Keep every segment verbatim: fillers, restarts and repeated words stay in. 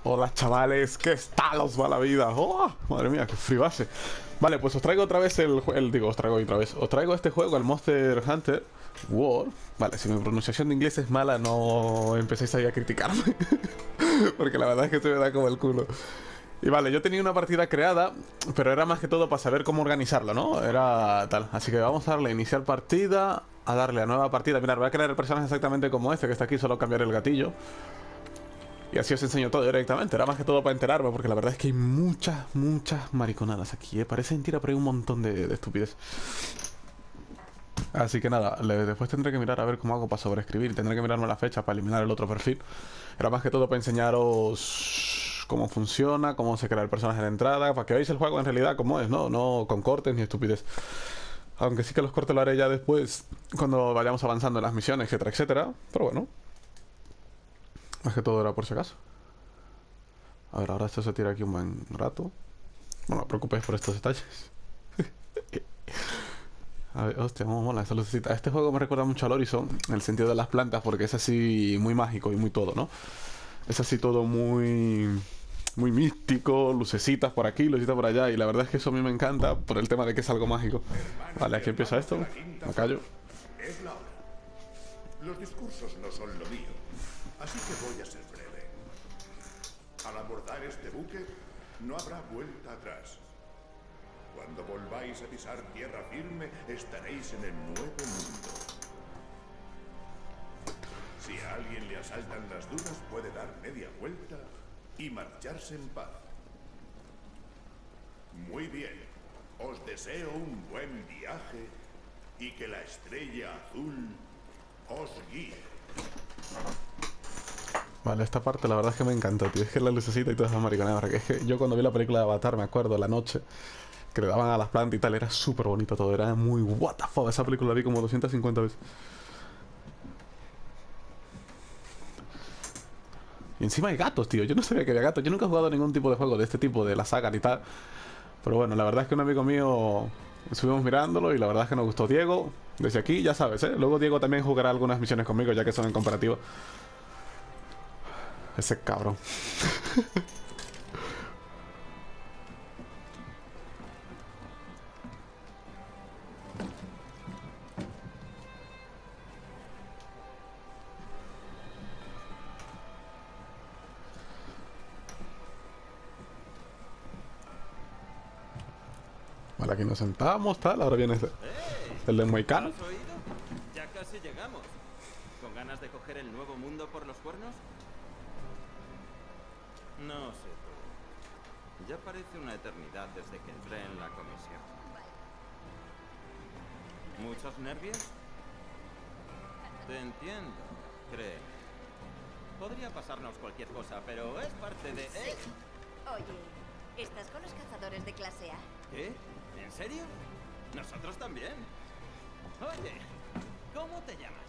Hola chavales, ¿qué tal os va la vida? ¡Oh! Madre mía, qué frío hace. Vale, pues os traigo otra vez el, el... Digo, os traigo otra vez. Os traigo este juego, el Monster Hunter World. Vale, si mi pronunciación de inglés es mala, no empecéis ahí a criticarme. Porque la verdad es que se me da como el culo. Y vale, yo tenía una partida creada, pero era más que todo para saber cómo organizarlo, ¿no? Era tal. Así que vamos a darle a iniciar partida, a darle a nueva partida. Mirad, voy a crear el personaje exactamente como este que está aquí, solo cambiar el gatillo. Y así os enseño todo directamente. Era más que todo para enterarme, porque la verdad es que hay muchas, muchas mariconadas aquí, ¿eh? Parece mentira, pero hay un montón de, de estupidez. Así que nada, le, después tendré que mirar a ver cómo hago para sobreescribir. Tendré que mirarme la fecha para eliminar el otro perfil. Era más que todo para enseñaros cómo funciona, cómo se crea el personaje de entrada, para que veáis el juego en realidad como es, ¿no? No con cortes ni estupidez. Aunque sí que los cortes lo haré ya después, cuando vayamos avanzando en las misiones, etcétera, etcétera. Pero bueno, más que todo era por si acaso. A ver, ahora esto se tira aquí un buen rato. No, no os preocupéis por estos detalles. A ver, hostia, cómo mola esta lucecita. Este juego me recuerda mucho al Horizon, en el sentido de las plantas, porque es así muy mágico y muy todo, ¿no? Es así todo muy... muy místico, lucecitas por aquí, lucecitas por allá, y la verdad es que eso a mí me encanta por el tema de que es algo mágico. Vale, aquí empieza esto. Me callo. Es la hora. Los discursos no son lo mío, así que voy a ser breve. Al abordar este buque, no habrá vuelta atrás. Cuando volváis a pisar tierra firme, estaréis en el nuevo mundo. Si a alguien le asaltan las dudas, puede dar media vuelta y marcharse en paz. Muy bien. Os deseo un buen viaje y que la estrella azul os guíe. Vale, esta parte la verdad es que me encantó, tío. Es que la lucecita y toda esa mariconada. Porque es que yo cuando vi la película de Avatar, me acuerdo, la noche que le daban a las plantas y tal, era súper bonito todo. Era muy what the fuck. Esa película la vi como doscientas cincuenta veces. Y encima hay gatos, tío. Yo no sabía que había gatos. Yo nunca he jugado a ningún tipo de juego de este tipo, de la saga ni tal. Pero bueno, la verdad es que un amigo mío estuvimos mirándolo y la verdad es que nos gustó. Diego, desde aquí, ya sabes, ¿eh? Luego Diego también jugará algunas misiones conmigo, ya que son en comparativo. Ese cabrón. Vale, aquí nos sentamos, tal. Ahora viene este, ¡Hey! el de ¿Lo Moicano. has oído? Ya casi llegamos. ¿Con ganas de coger el nuevo mundo por los cuernos? No sé tú. Ya parece una eternidad desde que entré en la comisión. ¿Muchos nervios? Te entiendo, créeme. Podría pasarnos cualquier cosa, pero es parte de... ¡Eh! Oye, ¿estás con los cazadores de clase A? ¿Qué? ¿En serio? Nosotros también. Oye, ¿cómo te llamas?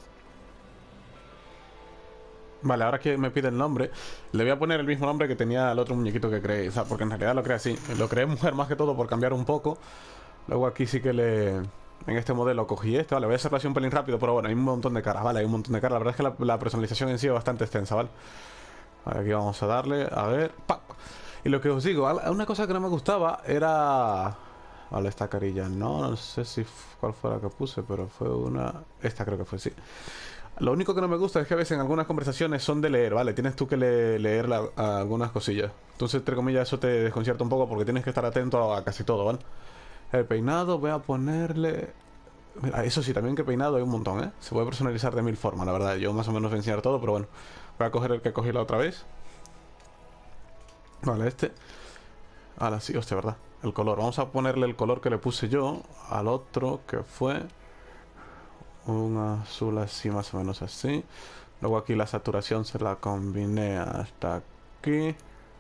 Vale, ahora que me pide el nombre, le voy a poner el mismo nombre que tenía el otro muñequito que creé. O sea, porque en realidad lo creé así. Lo creé mujer más que todo por cambiar un poco. Luego aquí sí que le... En este modelo cogí este, vale, voy a hacerlo así un pelín rápido, pero bueno, hay un montón de caras, vale, hay un montón de caras. La verdad es que la, la personalización en sí es bastante extensa, ¿vale? Vale, aquí vamos a darle, a ver, ¡pap! Y lo que os digo, una cosa que no me gustaba era... Vale, esta carilla no, no sé si cuál fue la que puse, pero fue una... Esta creo que fue, sí. Lo único que no me gusta es que a veces en algunas conversaciones son de leer, ¿vale? Tienes tú que le leer la, a algunas cosillas. Entonces, entre comillas, eso te desconcierta un poco porque tienes que estar atento a, a casi todo, ¿vale? El peinado, voy a ponerle... Mira, eso sí, también que peinado hay un montón, ¿eh? Se puede personalizar de mil formas, la verdad. Yo más o menos voy a enseñar todo, pero bueno. Voy a coger el que cogí la otra vez. Vale, este. Ahora sí, hostia, ¿verdad? El color. Vamos a ponerle el color que le puse yo al otro, que fue... un azul así, más o menos así. Luego aquí la saturación se la combiné hasta aquí.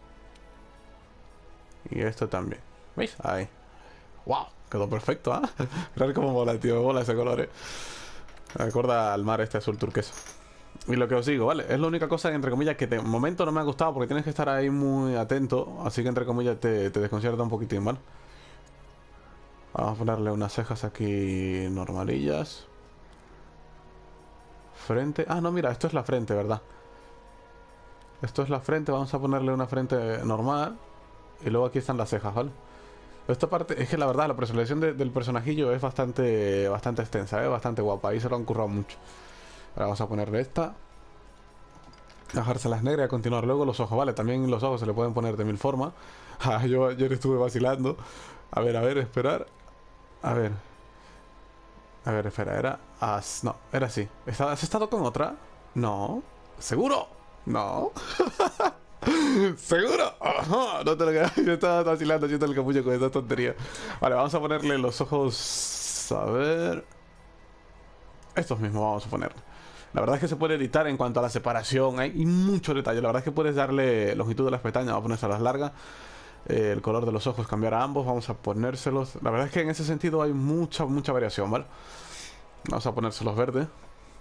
Y esto también. ¿Veis? Ahí. ¡Wow! Quedó perfecto, ¿ah? ¿eh? Mirad cómo mola, tío. Mola ese color, ¿eh? Me recuerda al mar este azul turquesa. Y lo que os digo, ¿vale? Es la única cosa, entre comillas, que de momento no me ha gustado porque tienes que estar ahí muy atento. Así que, entre comillas, te, te desconcierta un poquitín, ¿vale? Vamos a ponerle unas cejas aquí normalillas. Frente. Ah, no, mira, esto es la frente, ¿verdad? Esto es la frente, vamos a ponerle una frente normal. Y luego aquí están las cejas, ¿vale? Esta parte, es que la verdad, la personalización de, del personajillo es bastante bastante extensa, ¿eh? Bastante guapa. Ahí se lo han currado mucho. Ahora vamos a ponerle esta. Dejárselas negras y a continuar. Luego los ojos, ¿vale? También los ojos se le pueden poner de mil formas. Ah, yo, yo le estuve vacilando. A ver, a ver, esperar. A ver. A ver, espera, era... As... No, era así. ¿Has estado con otra? No. ¿Seguro? No. ¿Seguro? Ajá, no te lo quedas. Yo estaba vacilando haciendo el capullo con esta tontería. Vale, vamos a ponerle los ojos. A ver. Estos mismos vamos a poner. La verdad es que se puede editar en cuanto a la separación. Hay mucho detalle. La verdad es que puedes darle longitud de las pestañas. Vamos a ponerse a las largas. Eh, el color de los ojos cambiar a ambos. Vamos a ponérselos. La verdad es que en ese sentido hay mucha, mucha variación, ¿vale? Vamos a ponérselos verdes.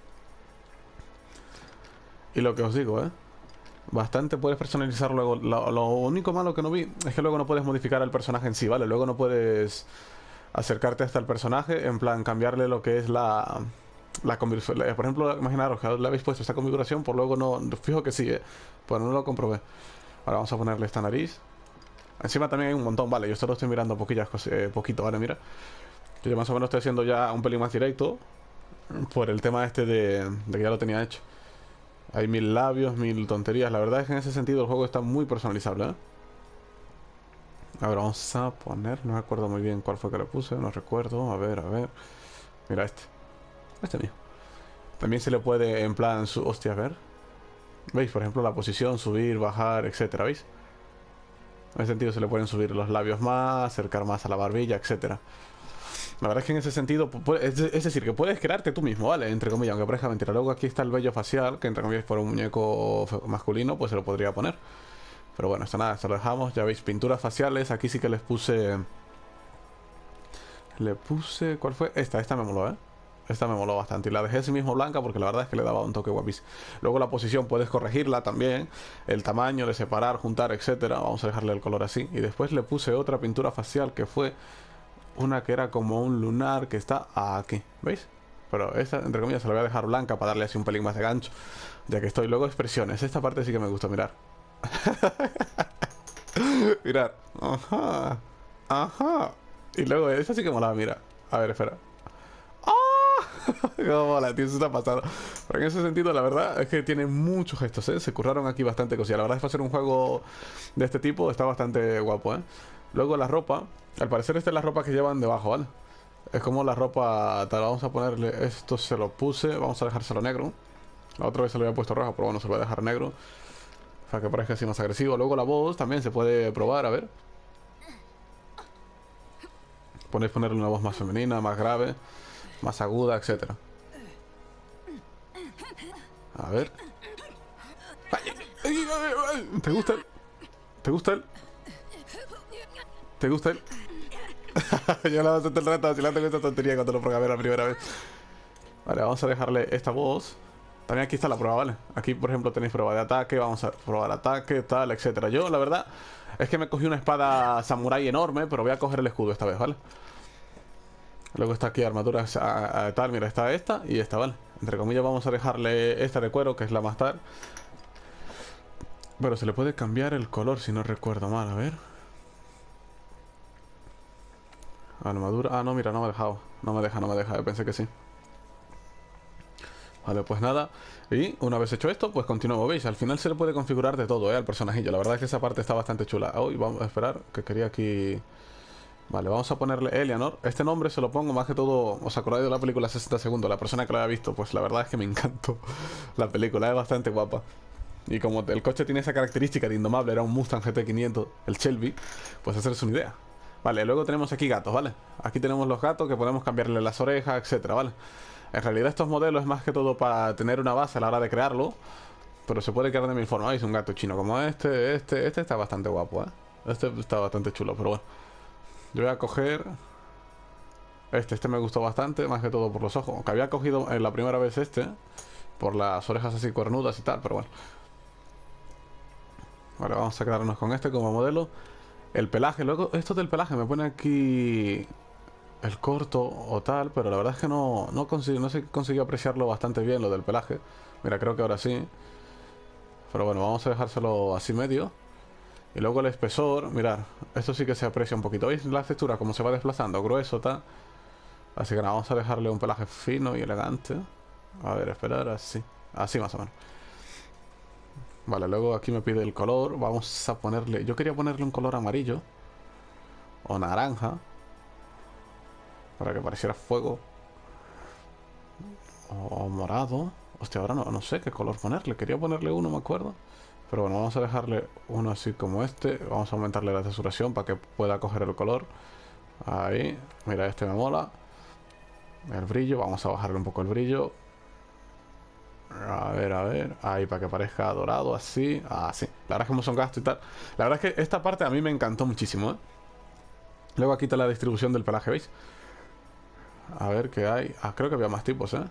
Y lo que os digo, ¿eh? Bastante puedes personalizar luego. Lo, lo único malo que no vi es que luego no puedes modificar al personaje en sí, ¿vale? Luego no puedes acercarte hasta el personaje, en plan cambiarle lo que es la, la configuración. Por ejemplo, imaginaros que le habéis puesto esta configuración, por luego no... Fijo que sí, ¿eh? Pues no lo comprobé. Ahora vamos a ponerle esta nariz. Encima también hay un montón, ¿vale? Yo esto lo estoy mirando poquillas, eh, poquito, ¿vale? Mira. Yo más o menos estoy haciendo ya un pelín más directo por el tema este de, de que ya lo tenía hecho. Hay mil labios, mil tonterías. La verdad es que en ese sentido el juego está muy personalizable, ¿eh? A ver, vamos a poner... No me acuerdo muy bien cuál fue que le puse. No recuerdo. A ver, a ver. Mira este. Este mío. También se le puede en plan... Su... Hostia, a ver. ¿Veis? Por ejemplo, la posición, subir, bajar, etcétera. ¿Veis? En ese sentido se le pueden subir los labios más, acercar más a la barbilla, etcétera. La verdad es que en ese sentido, es decir, que puedes crearte tú mismo, ¿vale? Entre comillas, aunque parezca mentira. Luego aquí está el vello facial, que entre comillas por un muñeco masculino, pues se lo podría poner. Pero bueno, esto nada, esto lo dejamos. Ya veis, pinturas faciales. Aquí sí que les puse... Le puse... ¿Cuál fue? Esta, esta me moló, ¿eh? Esta me moló bastante. Y la dejé así mismo blanca porque la verdad es que le daba un toque guapísimo. Luego la posición puedes corregirla también. El tamaño de separar, juntar, etcétera. Vamos a dejarle el color así. Y después le puse otra pintura facial que fue... Una que era como un lunar que está aquí, ¿veis? Pero esta, entre comillas, se la voy a dejar blanca para darle así un pelín más de gancho. Ya que estoy. Luego expresiones. Esta parte sí que me gusta, mirar. Mirar. Ajá. Ajá. Y luego esta sí que molaba, mira. A ver, espera. ¡Ah! Cómo mola, tío, eso está pasando. Pero en ese sentido, la verdad es que tiene muchos gestos, ¿eh? Se curraron aquí bastante cosillas. La verdad es que para hacer un juego de este tipo está bastante guapo, ¿eh? Luego la ropa. Al parecer esta es la ropa que llevan debajo, ¿vale? Es como la ropa... Tal, vamos a ponerle... Esto se lo puse. Vamos a dejárselo negro. La otra vez se lo había puesto rojo, pero bueno, se lo voy a dejar negro. Para que parezca así más agresivo. Luego la voz también se puede probar, a ver. Podéis ponerle una voz más femenina, más grave, más aguda, etcétera. A ver. ¿Te gusta él? ¿Te gusta él? ¿Te gusta él? Yo la bastante el rato vacilando con esta tontería cuando lo programé la primera vez. Vale, vamos a dejarle esta voz. También aquí está la prueba, ¿vale? Aquí, por ejemplo, tenéis prueba de ataque. Vamos a probar ataque, tal, etcétera. Yo, la verdad, es que me cogí una espada samurai enorme, pero voy a coger el escudo esta vez, ¿vale? Luego está aquí armaduras a, a, tal. Mira, está esta y esta, ¿vale? Entre comillas vamos a dejarle esta de cuero, que es la más tal. Pero se le puede cambiar el color, si no recuerdo mal, a ver. Armadura... Ah, no, mira, no me ha dejado. No me deja, no me deja. Yo pensé que sí. Vale, pues nada. Y una vez hecho esto, pues continuamos. ¿Veis? Al final se le puede configurar de todo, ¿eh? Al personajillo. La verdad es que esa parte está bastante chula. Hoy vamos a esperar, que quería aquí... Vale, vamos a ponerle Eleanor. Este nombre se lo pongo más que todo... ¿Os acordáis de la película sesenta segundos? La persona que lo haya visto, pues la verdad es que me encantó. La película es bastante guapa. Y como el coche tiene esa característica de indomable, era un Mustang G T quinientos, el Shelby, pues hacerse una idea. Vale, luego tenemos aquí gatos, ¿vale? Aquí tenemos los gatos que podemos cambiarle las orejas, etcétera, ¿vale? En realidad estos modelos es más que todo para tener una base a la hora de crearlo, pero se puede crear de mil formas. ¿Veis? Un gato chino como este, este, este está bastante guapo, ¿eh? Este está bastante chulo, pero bueno. Yo voy a coger... Este, este me gustó bastante, más que todo por los ojos. Aunque había cogido eh, la primera vez este, por las orejas así cuernudas y tal, pero bueno. Vale, vamos a quedarnos con este como modelo. El pelaje, luego esto del pelaje me pone aquí el corto o tal, pero la verdad es que no, no, consigo, no sé, consiguió apreciarlo bastante bien lo del pelaje. Mira, creo que ahora sí. Pero bueno, vamos a dejárselo así medio. Y luego el espesor, mirad, esto sí que se aprecia un poquito. ¿Veis la textura como se va desplazando? Grueso, tal. Así que nada, vamos a dejarle un pelaje fino y elegante. A ver, esperar, así. Así más o menos. Vale, luego aquí me pide el color. Vamos a ponerle... Yo quería ponerle un color amarillo. O naranja. Para que pareciera fuego. O morado. Hostia, ahora no, no sé qué color ponerle. Quería ponerle uno, me acuerdo. Pero bueno, vamos a dejarle uno así como este. Vamos a aumentarle la texturación para que pueda coger el color. Ahí. Mira, este me mola. El brillo. Vamos a bajarle un poco el brillo. A ver, a ver. Ahí, para que parezca dorado, así. Así. La verdad es que como son gastos y tal. La verdad es que esta parte a mí me encantó muchísimo, ¿eh? Luego aquí está la distribución del pelaje, ¿veis? A ver qué hay. Ah, creo que había más tipos, ¿eh?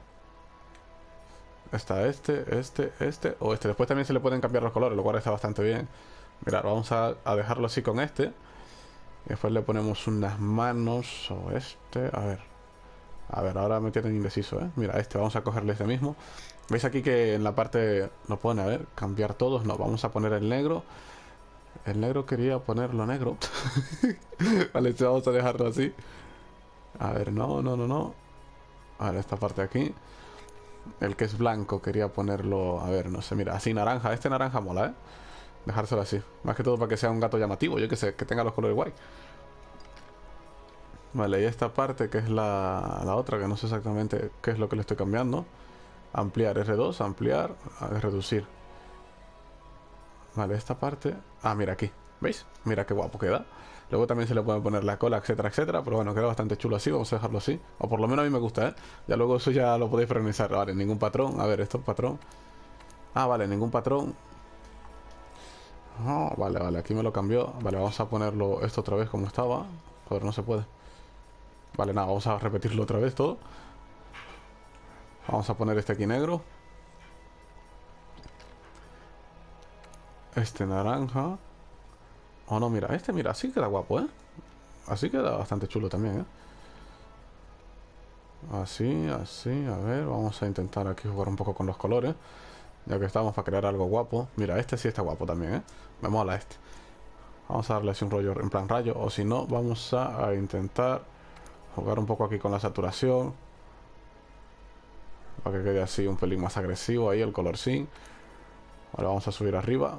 Está este, este, este o este. Después también se le pueden cambiar los colores, lo cual está bastante bien. Mirad, vamos a, a dejarlo así con este. Y después le ponemos unas manos o este. A ver. A ver, ahora me tienen indeciso, ¿eh? Mira, este, vamos a cogerle este mismo. ¿Veis aquí que en la parte lo pone? A ver, cambiar todos. No, vamos a poner el negro. El negro quería ponerlo negro. Vale, este vamos a dejarlo así. A ver, no, no, no, no. A ver, esta parte aquí. El que es blanco quería ponerlo... A ver, no sé, mira, así naranja. Este naranja mola, ¿eh? Dejárselo así. Más que todo para que sea un gato llamativo. Yo que sé, que tenga los colores guay. Vale, y esta parte que es la, la otra, que no sé exactamente qué es lo que le estoy cambiando. Ampliar, R dos, ampliar, reducir. Vale, esta parte... Ah, mira aquí, ¿veis? Mira qué guapo queda. Luego también se le puede poner la cola, etcétera, etcétera. Pero bueno, queda bastante chulo así, vamos a dejarlo así. O por lo menos a mí me gusta, ¿eh? Ya luego eso ya lo podéis personalizar. Vale, ningún patrón. A ver, esto es patrón. Ah, vale, ningún patrón. Oh, vale, vale, aquí me lo cambió. Vale, vamos a ponerlo esto otra vez como estaba. Joder, no se puede. Vale, nada, vamos a repetirlo otra vez todo. Vamos a poner este aquí negro. Este naranja. Oh, no, mira, este, mira, así queda guapo, ¿eh? Así queda bastante chulo también, ¿eh? Así, así, a ver, vamos a intentar aquí jugar un poco con los colores. Ya que estamos para crear algo guapo. Mira, este sí está guapo también, ¿eh? Me mola este. Vamos a darle así un rollo en plan rayo. O si no, vamos a, a intentar jugar un poco aquí con la saturación. Para que quede así un pelín más agresivo ahí el color sí. Ahora vamos a subir arriba.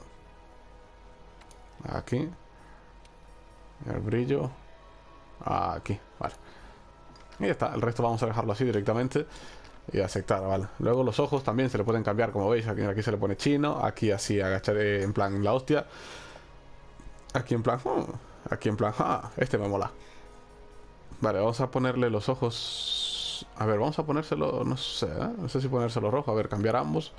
Aquí. El brillo. Aquí, vale. Y ya está, el resto vamos a dejarlo así directamente. Y aceptar, vale. Luego los ojos también se le pueden cambiar, como veis. Aquí, aquí se le pone chino. Aquí así agacharé en plan la hostia. Aquí en plan... Hmm, aquí en plan... Ah, este me mola. Vale, vamos a ponerle los ojos... A ver, vamos a ponérselo... No sé, ¿eh? No sé si ponérselo rojo. A ver, cambiar ambos.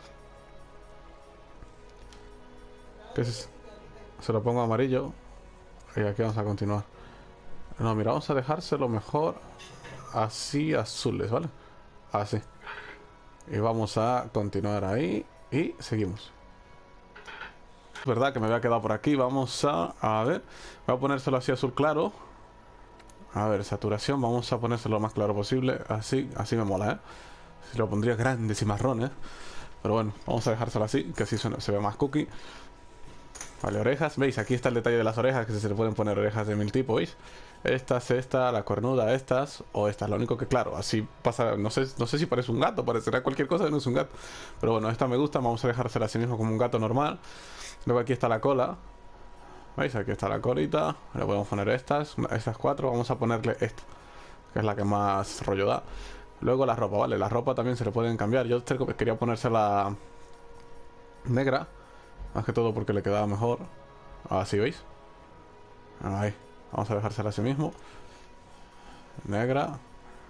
¿Qué es? Se lo pongo amarillo. Y aquí vamos a continuar. No, mira, vamos a dejárselo mejor así azules, ¿vale? Así. Y vamos a continuar ahí. Y seguimos. Es verdad que me había quedado por aquí. Vamos a... A ver. Voy a ponérselo así azul claro. A ver, saturación. Vamos a ponérselo lo más claro posible. Así, así me mola, ¿eh? Si lo pondría grandes y marrones. Pero bueno, vamos a dejárselo así. Que así se ve más cookie. Vale, orejas, veis, aquí está el detalle de las orejas, que se le pueden poner orejas de mil tipos, ¿veis? Estas, esta, la cornuda, estas o estas, lo único que claro, así pasa, no sé, no sé si parece un gato, parecerá cualquier cosa, no es un gato. Pero bueno, esta me gusta, vamos a dejársela así mismo como un gato normal. Luego aquí está la cola, ¿veis? Aquí está la colita, le podemos poner estas, estas cuatro, vamos a ponerle esta, que es la que más rollo da. Luego la ropa, ¿vale? La ropa también se le pueden cambiar, yo quería ponérsela negra. Más que todo porque le quedaba mejor. Así, ¿veis? Ahí. Vamos a dejársela así mismo. Negra.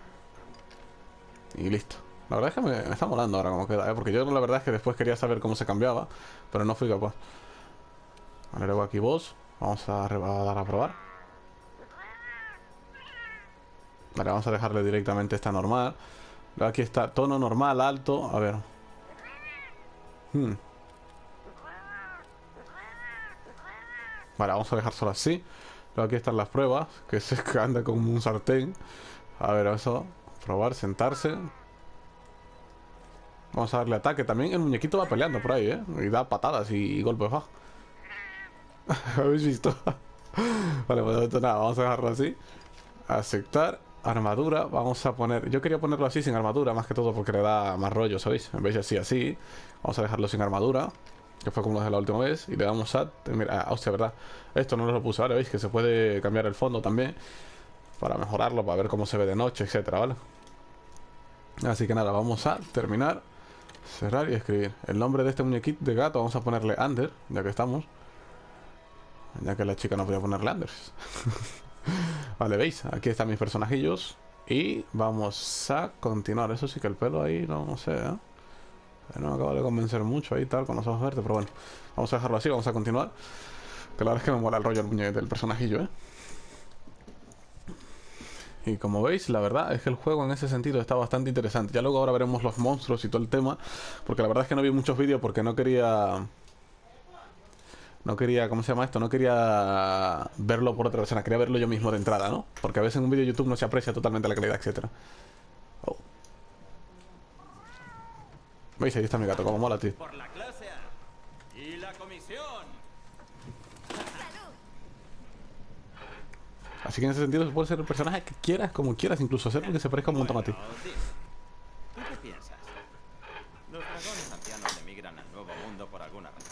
Y listo. La verdad es que me, me está molando ahora como queda, ¿eh? Porque yo la verdad es que después quería saber cómo se cambiaba. Pero no fui capaz. Vale, luego aquí vos. Vamos a, a dar a probar. Vale, vamos a dejarle directamente esta normal. Luego aquí está tono normal, alto. A ver. Hmm. Vale, vamos a dejar solo así. Luego aquí están las pruebas, que se anda como un sartén. A ver, eso. Probar, sentarse. Vamos a darle ataque. También el muñequito va peleando por ahí, ¿eh? Y da patadas y, y golpes bajos. ¿Habéis visto? Vale, pues esto nada, vamos a dejarlo así. Aceptar. Armadura, vamos a poner... Yo quería ponerlo así sin armadura, más que todo porque le da más rollo, ¿sabéis? En vez de así, así. Vamos a dejarlo sin armadura, que fue como lo de la última vez. Y le damos a... Mira, ah, hostia, ¿verdad? Esto no lo puse, ¿vale? ¿Veis? Que se puede cambiar el fondo también. Para mejorarlo, para ver cómo se ve de noche, etcétera, ¿vale? Así que nada, vamos a terminar. Cerrar y escribir. El nombre de este muñequito de gato vamos a ponerle Ander, ya que estamos. Ya que la chica no podía ponerle Anders. Vale, veis, aquí están mis personajillos. Y vamos a continuar. Eso sí que el pelo ahí, no, no sé, ¿eh? No me acaba de convencer mucho ahí tal, con los ojos verdes. Pero bueno, vamos a dejarlo así, vamos a continuar. Que la verdad es que me mola el rollo el muñeco del personajillo, ¿eh? Y como veis, la verdad es que el juego en ese sentido está bastante interesante. Ya luego ahora veremos los monstruos y todo el tema. Porque la verdad es que no vi muchos vídeos porque no quería... No quería, ¿cómo se llama esto? No quería verlo por otra persona, quería verlo yo mismo de entrada, ¿no? Porque a veces en un vídeo de YouTube no se aprecia totalmente la calidad, etcétera. Oh. ¿Veis? Ahí está mi gato, como mola, tío. Por la clase A y la comisión. Así que en ese sentido se puede ser el personaje que quieras, como quieras, incluso hacerlo que se parezca un montón a ti. Bueno, dime, ¿tú qué piensas? Los dragones ancianos emigran al nuevo mundo por alguna razón.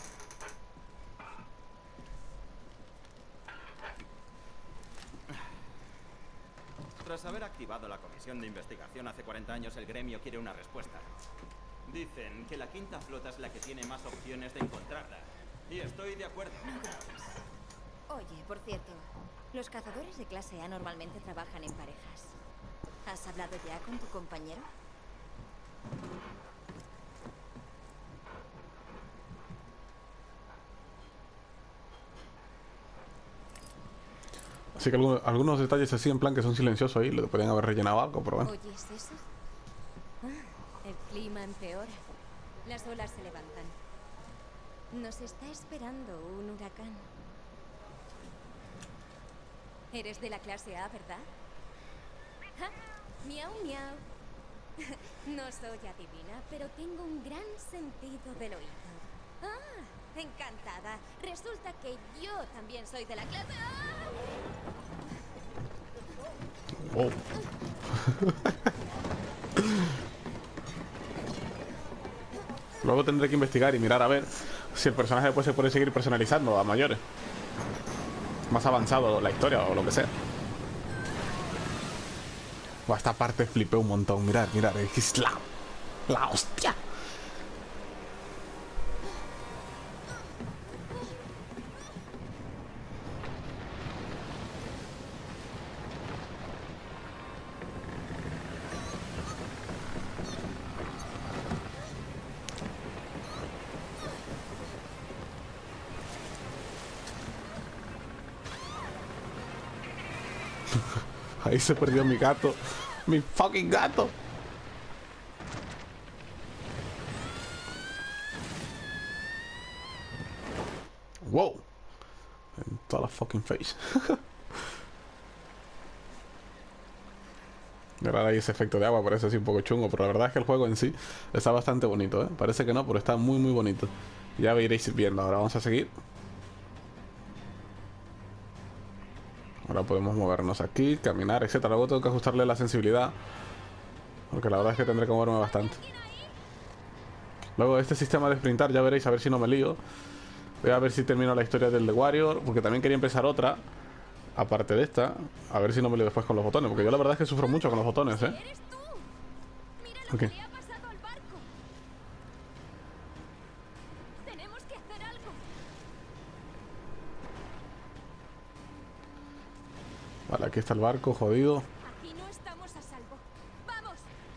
Tras haber activado la comisión de investigación hace cuarenta años, el gremio quiere una respuesta. Dicen que la quinta flota es la que tiene más opciones de encontrarla. Y estoy de acuerdo. Oye, por cierto, los cazadores de clase A normalmente trabajan en parejas. ¿Has hablado ya con tu compañero? Así que algunos, algunos detalles así en plan que son silenciosos ahí, le podrían haber rellenado algo, pero bueno. ¿Oyes eso? Ah, el clima empeora. Las olas se levantan. Nos está esperando un huracán. Eres de la clase A, ¿verdad? ¡Ja! Miau, miau. No soy adivina, pero tengo un gran sentido del oído. Ah, encantada. Resulta que yo también soy de la clase A. Wow. Luego tendré que investigar y mirar a ver si el personaje después se puede seguir personalizando a mayores. Más avanzado la historia o lo que sea. Buah, esta parte flipé un montón. Mirad, mirad, es la, la hostia. Ahí se perdió mi gato. Mi fucking gato. Wow. En toda la fucking face. Mirad ahí ese efecto de agua, parece así un poco chungo, pero la verdad es que el juego en sí está bastante bonito, ¿eh? Parece que no, pero está muy muy bonito. Ya veréis viendo. Ahora vamos a seguir. Ahora podemos movernos aquí, caminar, etcétera. Luego tengo que ajustarle la sensibilidad, porque la verdad es que tendré que moverme bastante. Luego este sistema de sprintar, ya veréis, a ver si no me lío. Voy a ver si termino la historia del The Warrior, porque también quería empezar otra, aparte de esta. A ver si no me lío después con los botones, porque yo la verdad es que sufro mucho con los botones, ¿eh? Ok. Vale, aquí está el barco, jodido. Aquí no estamos a salvo. ¡Vamos!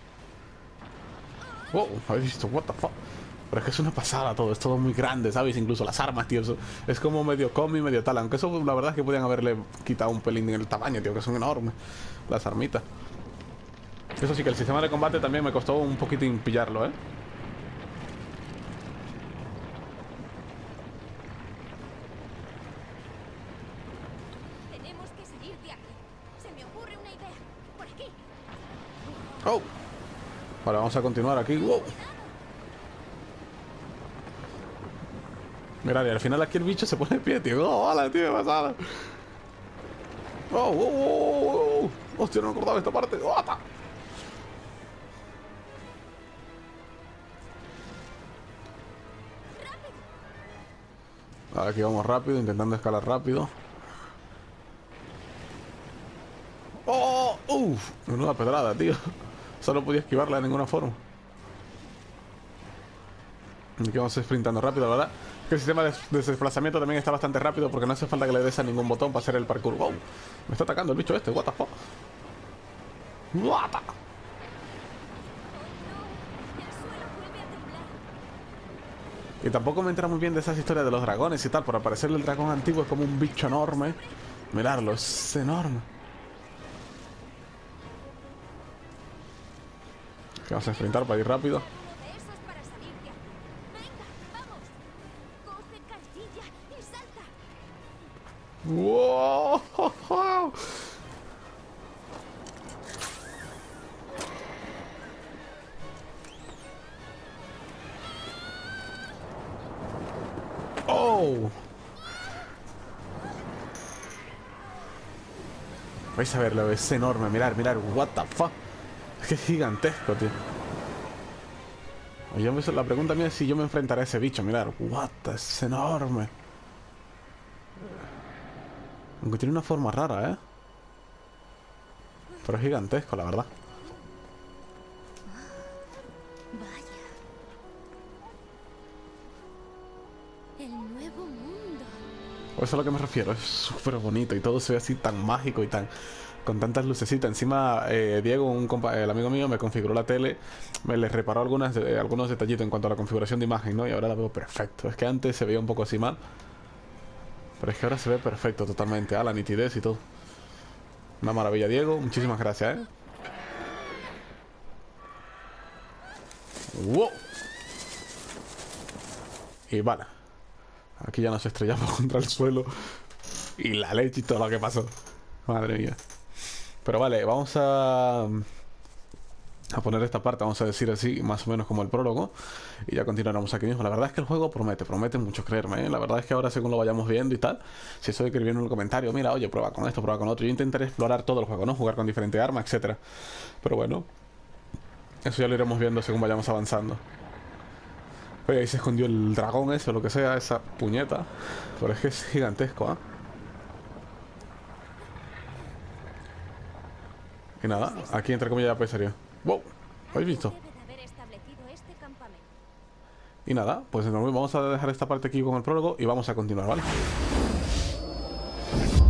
Wow, ¿habéis visto? What the fuck. Pero es que es una pasada todo, es todo muy grande, ¿sabes? Incluso las armas, tío, eso es como medio cómic, medio tal. Aunque eso la verdad es que podían haberle quitado un pelín en el tamaño, tío, que son enormes las armitas. Eso sí, que el sistema de combate también me costó un poquitín pillarlo, ¿eh? Tenemos que seguir de aquí. Se me ocurre una idea. Por aquí. Oh. Vale, vamos a continuar aquí. Wow. Mirad, y al final aquí el bicho se pone de pie, tío. ¡Oh, vale, tío! ¡Pasada! ¡Oh, oh, oh, oh, oh! ¡Hostia, no me acordaba de esta parte! ¡Oh, ata! Aquí vamos rápido, intentando escalar rápido. ¡Oh! ¡Uf! Menuda pedrada, tío. Solo podía esquivarla de ninguna forma. Aquí vamos sprintando rápido, la verdad. Que el sistema de desplazamiento también está bastante rápido porque no hace falta que le des a ningún botón para hacer el parkour. ¡Wow! Me está atacando el bicho este, what the fuck. What the... Y tampoco me entra muy bien de esas historias de los dragones y tal. Por aparecer el dragón antiguo es como un bicho enorme. Mirarlo, es enorme. Vamos a enfrentar para ir rápido. ¡Wow! ¡Oh! Vais a verlo, es enorme. Mirar, mirar, what the fuck. Es que es gigantesco, tío. Yo me, la pregunta mía es si yo me enfrentaré a ese bicho. Mirar, what the, es enorme. Aunque tiene una forma rara, ¿eh? Pero es gigantesco, la verdad. Vaya. El nuevo mundo. Eso es a lo que me refiero. Es súper bonito y todo se ve así tan mágico y tan... con tantas lucecitas. Encima, eh, Diego, un compa el amigo mío, me configuró la tele, me le reparó algunas, eh, algunos detallitos en cuanto a la configuración de imagen, ¿no? Y ahora la veo perfecto. Es que antes se veía un poco así mal, pero es que ahora se ve perfecto totalmente. Ah, la nitidez y todo. Una maravilla, Diego. Muchísimas gracias, ¿eh? ¡Wow! Y vale. Aquí ya nos estrellamos contra el suelo. Y la leche y todo lo que pasó. Madre mía. Pero vale, vamos a... a poner esta parte, vamos a decir así, más o menos como el prólogo. Y ya continuaremos aquí mismo. La verdad es que el juego promete, promete mucho, creerme, ¿eh? La verdad es que ahora, según lo vayamos viendo y tal, si estoy escribiendo en el comentario, mira, oye, prueba con esto, prueba con otro, yo intentaré explorar todo el juego, ¿no? Jugar con diferentes armas, etcétera. Pero bueno, eso ya lo iremos viendo según vayamos avanzando. Oye, ahí se escondió el dragón ese o lo que sea, esa puñeta. Pero es que es gigantesco, ¿ah? ¿eh? Y nada, aquí entre comillas ya pensaría. ¡Wow! ¿Habéis visto? Y nada, pues vamos a dejar esta parte aquí con el prólogo y vamos a continuar, ¿vale?